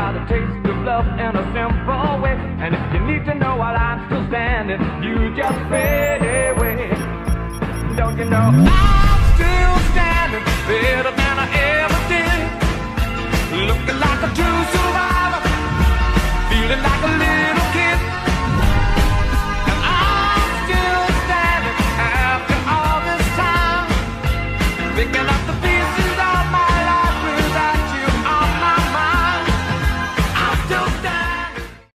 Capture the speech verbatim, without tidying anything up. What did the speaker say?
got a taste of love in a simple way. And if you need to know while I'm still standing, you just fade away. Don't you know I'm still standing better than I ever did, looking like a true survivor, feeling like a little kid. And I'm still standing after all this time, picking up the